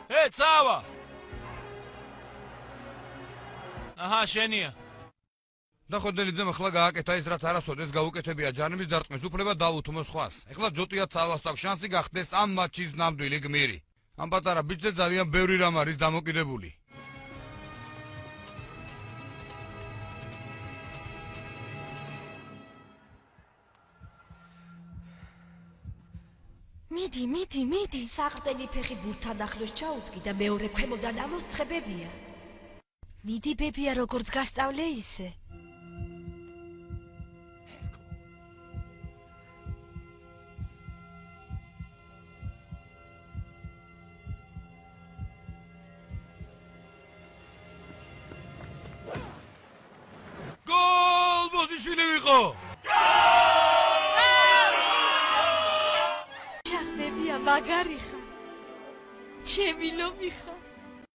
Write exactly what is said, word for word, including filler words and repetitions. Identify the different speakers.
Speaker 1: ე, წავა! აჰა, შენია.
Speaker 2: ნახოდელიძემ ახლა გააკეთა ის, რაც არასოდეს გაუკეთებია ჯანმის დარტყმის უფლება დაუთმო სხვას. ეხლა ჯოტია წავას აქვს შანსი გახდეს ამ მატჩის ნამდვილი გმირი. ამ პატარა ბიჭზე ძალიან ბევრი რამ არის დამოკიდებული.
Speaker 3: მიდი, მიდი, მიდი.
Speaker 4: საყრდენი ფეხი ბურთთან ახლოს ჩაუდგი და მეორე ქვემოდან ამოსცხებებია.
Speaker 3: მიდი ბებია, როგორც გასწავლე ისე.
Speaker 2: გოლ! ბოზიშვილი ვიყო!
Speaker 4: ჩახდებია მაგარი ხარ. ჩემი ლომი ხარ.